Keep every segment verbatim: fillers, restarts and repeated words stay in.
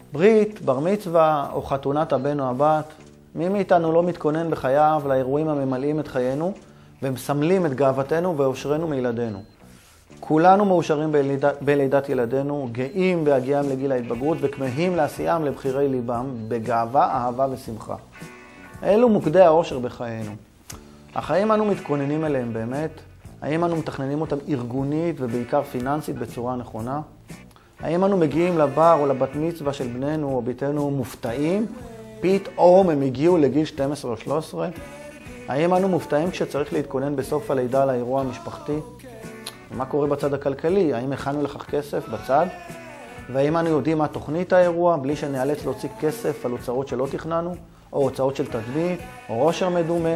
ברית, בר מצווה או חתונת הבן או הבת, מי מאיתנו לא מתכונן בחייו לאירועים הממלאים את חיינו ומסמלים את גאוותנו ואושרנו מילדינו. כולנו מאושרים בליד... בלידת ילדינו, גאים בהגיעם לגיל ההתבגרות וכמהים לעשיים לבחירי ליבם בגאווה, אהבה ושמחה. אלו מוקדי האושר בחיינו. אך האם אנו מתכוננים אליהם באמת? האם אנו מתכננים אותם ארגונית ובעיקר פיננסית בצורה נכונה? האם אנו מגיעים לבר או לבת מצווה של בנינו או ביתנו מופתעים? פתאום הם הגיעו לגיל שתים עשרה או שלוש עשרה? האם אנו מופתעים כשצריך להתכונן בסוף הלידה לאירוע המשפחתי? ומה קורה בצד הכלכלי? האם הכנו לכך כסף בצד? והאם אנו יודעים מה תוכנית האירוע בלי שנאלץ להוציא כסף על הוצאות שלא תכננו? או הוצאות של תדמית, או עושר מדומה?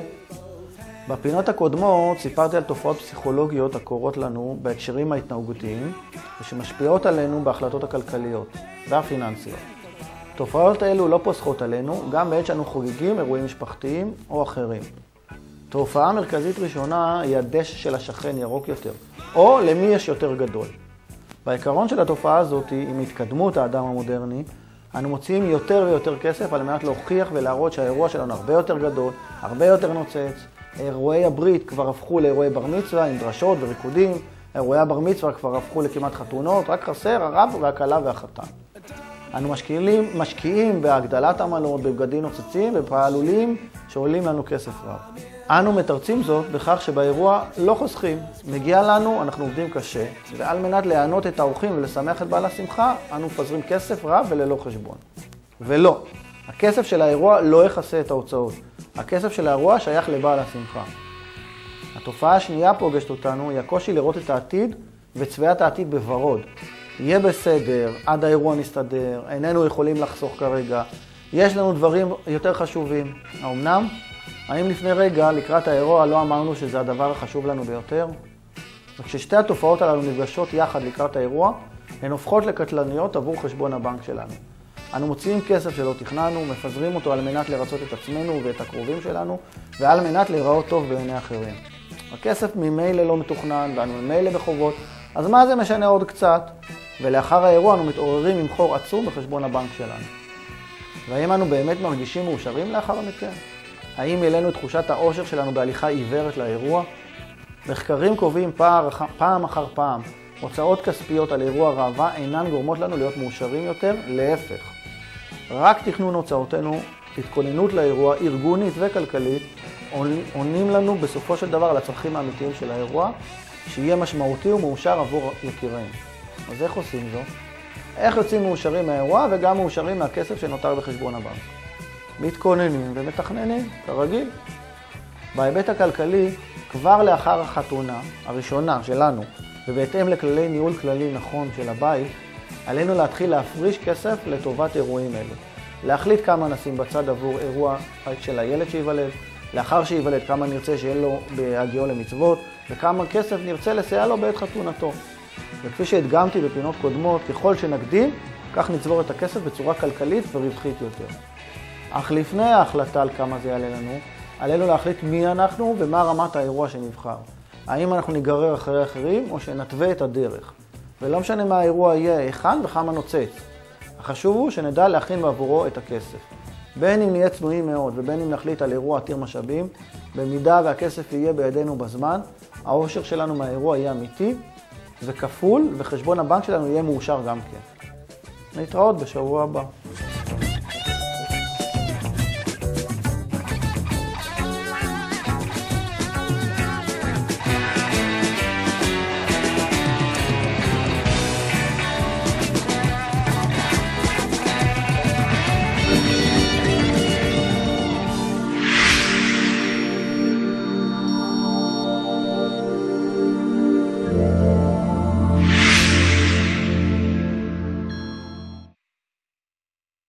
בפינות הקודמות סיפרתי על תופעות פסיכולוגיות הקורות לנו בהקשרים ההתנהגותיים ושמשפיעות עלינו בהחלטות הכלכליות והפיננסיות. תופעות האלו לא פוסחות עלינו גם בעת שאנו חוגגים אירועים משפחתיים או אחרים. תופעה מרכזית ראשונה היא הדשא של השכן ירוק יותר, או למי יש יותר גדול. בעיקרון של התופעה הזאת, עם התקדמות האדם המודרני, אנו מוציאים יותר ויותר כסף על מנת להוכיח ולהראות שהאירוע שלנו הרבה יותר גדול, הרבה יותר נוצץ. אירועי הברית כבר הפכו לאירועי בר מצווה עם דרשות וריקודים, אירועי הבר מצווה כבר הפכו לכמעט חתונות, רק חסר הרב והכלה והחתן. אנו משקיעים, משקיעים בהגדלת עמלות, בבגדים נוצצים ובפעלולים שעולים לנו כסף רב. אנו מתרצים זאת בכך שבאירוע לא חוסכים. מגיע לנו, אנחנו עובדים קשה, ועל מנת להיענות את האורחים ולשמח את בעל השמחה, אנו מפזרים כסף רב וללא חשבון. ולא, הכסף של האירוע לא יכסה את ההוצאות. הכסף של האירוע שייך לבעל השמחה. התופעה השנייה פוגשת אותנו היא הקושי לראות את העתיד וצביעת העתיד בוורוד. יהיה בסדר, עד האירוע נסתדר, איננו יכולים לחסוך כרגע, יש לנו דברים יותר חשובים. האמנם? האם לפני רגע, לקראת האירוע, לא אמרנו שזה הדבר החשוב לנו ביותר? וכששתי התופעות הללו נפגשות יחד לקראת האירוע, הן הופכות לקטלניות עבור חשבון הבנק שלנו. אנו מוציאים כסף שלא תכננו, מפזרים אותו על מנת לרצות את עצמנו ואת הקרובים שלנו, ועל מנת להיראות טוב בעיני אחרים. הכסף ממילא לא מתוכנן, ואנו ממילא בחובות, אז מה זה משנה עוד קצת? ולאחר האירוע אנו מתעוררים עם חור עצום בחשבון הבנק שלנו. והאם אנו באמת מרגישים מאושרים לאחר מכן? האם אלינו את תחושת האושר שלנו בהליכה עיוורת לאירוע? מחקרים קובעים פעם, פעם אחר פעם, הוצאות כספיות על אירוע ראווה אינן גורמות לנו להיות מאושרים יותר, להפך. רק תכנון הוצאותינו, התכוננות לאירוע, ארגונית וכלכלית, עונים לנו בסופו של דבר על הצרכים האמיתיים של האירוע, שיהיה משמעותי ומאושר עבור יקירינו. אז איך עושים זאת? איך יוצאים מאושרים מהאירוע וגם מאושרים מהכסף שנותר בחשבון הבנק? מתכוננים ומתכננים, כרגיל. בהיבט הכלכלי, כבר לאחר החתונה הראשונה שלנו, ובהתאם לכללי ניהול כללי נכון של הבית, עלינו להתחיל להפריש כסף לטובת אירועים אלו. להחליט כמה נשים בצד עבור אירוע של הילד שיוולד, לאחר שיוולד כמה נרצה שיהיה לו בהגיעו למצוות, וכמה כסף נרצה לסייע לו בעת חתונתו. וכפי שהדגמתי בפינות קודמות, ככל שנקדים, כך נצבור את הכסף בצורה כלכלית ורווחית יותר. אך לפני ההחלטה על כמה זה יעלה לנו, עלינו להחליט מי אנחנו ומה רמת האירוע שנבחר. האם אנחנו ניגרר אחרי אחרים או שנתווה את הדרך. ולא משנה מה האירוע יהיה, היכן וכמה נוצץ. החשוב הוא שנדע להכין בעבורו את הכסף. בין אם נהיה צנועים מאוד ובין אם נחליט על אירוע עתיר משאבים, במידה והכסף יהיה בידינו בזמן, האושר שלנו מהאירוע יהיה אמיתי וכפול, וחשבון הבנק שלנו יהיה מאושר גם כן. נתראות בשבוע הבא.